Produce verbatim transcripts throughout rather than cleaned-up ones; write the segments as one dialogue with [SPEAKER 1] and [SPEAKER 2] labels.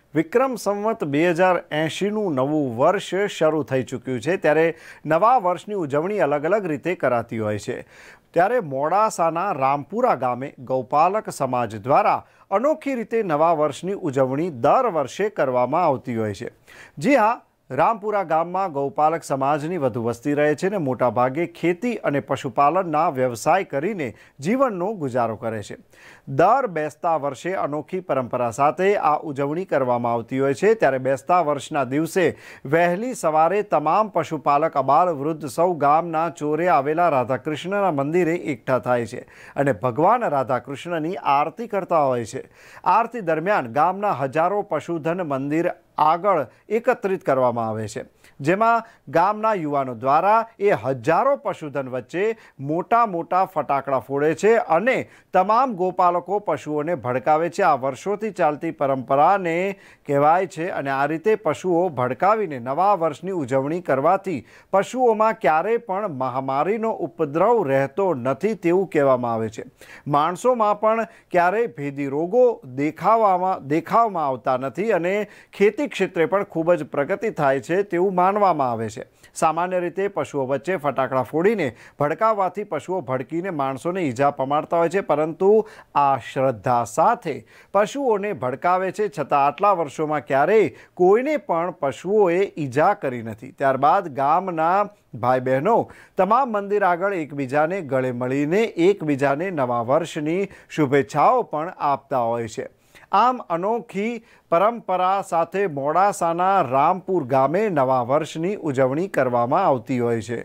[SPEAKER 1] વિક્રમ સંવત બે હજાર એંશીનું નવું વર્ષ શરૂ થઈ ચૂક્યું છે ત્યારે નવા વર્ષની ઉજવણી અલગ અલગ રીતે કરાતી હોય છે। ત્યારે મોડાસાના રામપુરા ગામે ગૌપાલક સમાજ દ્વારા અનોખી રીતે નવા વર્ષની ઉજવણી દર વર્ષે કરવામાં આવતી હોય છે। જી હા, રામપુરા ગામમાં ગૌપાલક સમાજની વધુ વસ્તી રહે છે ને મોટા ભાગે ખેતી અને પશુપાલનના વ્યવસાય કરીને જીવનનો ગુજારો કરે છે। દર બેસતા વર્ષે અનોખી પરંપરા સાથે આ ઉજવણી કરવામાં આવતી હોય છે। ત્યારે બેસતા વર્ષના દિવસે વહેલી સવારે તમામ પશુપાલક અબાલ વૃદ્ધ સૌ ગામના ચોરે આવેલા રાધાકૃષ્ણના મંદિરે એકઠા થાય છે અને ભગવાન રાધાકૃષ્ણની આરતી કરતા હોય છે। આરતી દરમિયાન ગામના હજારો પશુધન મંદિર આગળ એકત્રિત કરવામાં આવે છે, જેમાં ગામના યુવાનો દ્વારા એ હજારો પશુધન વચ્ચે મોટા મોટા ફટાકડા ફોડે છે અને તમામ ગોપાલકો પશુઓને ભડકાવે છે। આ વર્ષોથી ચાલતી પરંપરાને કહેવાય છે અને આ રીતે પશુઓ ભડકાવીને નવા વર્ષની ઉજવણી કરવાથી પશુઓમાં ક્યારેય પણ મહામારીનો ઉપદ્રવ રહેતો નથી તેવું કહેવામાં આવે છે। માણસોમાં પણ ક્યારેય ભેદી રોગો દેખાવામાં દેખાવમાં આવતા નથી અને ખેતી ક્ષેત્રે પણ ખૂબ જ પ્રગતિ થાય છે તેવું માનવામાં આવે છે। સામાન્ય રીતે પશુઓ વચ્ચે ફટાકડા ફોડીને ભડકાવવાથી પશુઓ ભડકીને માણસોને ઈજા પમાડતા હોય છે, પરંતુ આ શ્રદ્ધા સાથે પશુઓને ભડકાવે છે, છતાં આટલા વર્ષોમાં ક્યારેય કોઈને પણ પશુઓએ ઈજા કરી નથી। ત્યારબાદ ગામના ભાઈ બહેનો તમામ મંદિર આગળ એકબીજાને ગળે મળીને એકબીજાને નવા વર્ષની શુભેચ્છાઓ પણ આપતા હોય છે। આમ અનોખી પરંપરા સાથે મોડાસાના રામપુર ગામે નવા વર્ષની ઉજવણી કરવામાં આવતી હોય છે।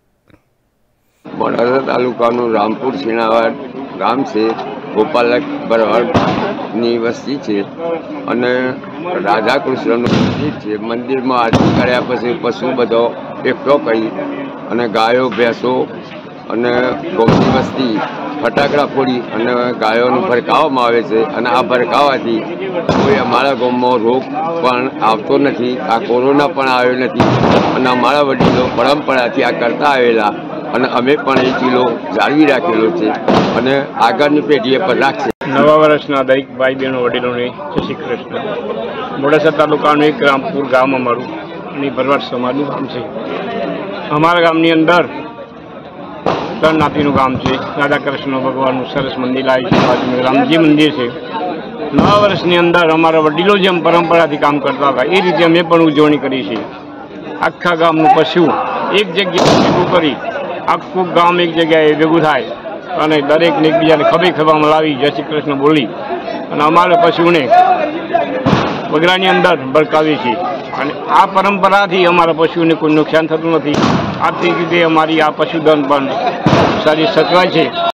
[SPEAKER 2] મોડાસા તાલુકાનું રામપુર સીણાવાડ ગામ છે। ગોપાલક ભરવાડની વસ્તી છે અને રાધાકૃષ્ણનું મંદિર છે। મંદિરમાં આરતી કર્યા પછી પશુ બધો એકઠો કરી અને ગાયો ભેંસો અને ગોમતી વસ્તી ફટાકડા ફોડી અને ગાયોનું ભડકાવવામાં આવે છે અને આ ભડકાવવાથી કોઈ અમારા ગામમાં રોગ પણ આવતો નથી, આ કોરોના પણ આવ્યો નથી અને અમારા વડીલો પરંપરાથી આ કરતા આવેલા અને અમે પણ એ ચીલો જાળવી રાખેલો છે અને આગળની પેઢીએ પણ રાખશે।
[SPEAKER 3] નવા વર્ષના દરેક ભાઈ બહેનો વડીલોને જય શ્રી કૃષ્ણ। મોડાસા તાલુકાનું એક રામપુર ગામ અમારું અને ભરવાડ સમાજનું ગામ છે। અમારા ગામની અંદર ત્રણ નાતીનું ગામ છે। રાધાકૃષ્ણ ભગવાનનું સરસ મંદિર આવ્યું છે, બાજુમાં રામજી મંદિર છે। નવા વર્ષની અંદર અમારા વડીલો જેમ પરંપરાથી કામ કરતા હતા એ રીતે અમે પણ ઉજવણી કરી છે। આખા ગામનું પશુ એક જગ્યાએ ભેગું કરી આખું ગામ એક જગ્યાએ ભેગું થાય અને દરેકને એકબીજાને ખભે ખભામાં લાવી જય શ્રી કૃષ્ણ બોલી અને અમારા પશુને બગડાની અંદર ભડકાવીએ છીએ અને આ પરંપરાથી અમારા પશુને કોઈ નુકસાન થતું નથી। આર્થિક રીતે અમારી આ પશુધન પણ સારી સચવાય છે।